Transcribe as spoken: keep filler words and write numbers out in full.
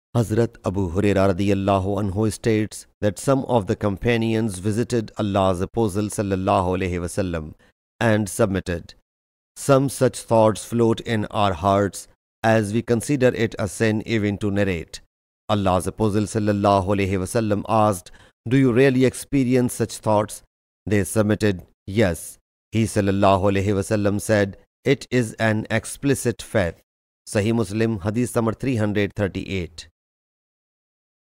Hazrat Abu Hurairah radiyallahu anhu states that some of the companions visited Allah's Apostle sallallahu alaihi wasallam and submitted. Some such thoughts float in our hearts as we consider it a sin even to narrate. Allah's Apostle sallallahu alaihi wasallam asked, "Do you really experience such thoughts?" They submitted, "Yes." He sallallahu alaihi wasallam said, "It is an explicit faith." Sahih Muslim Hadees number three hundred thirty-eight.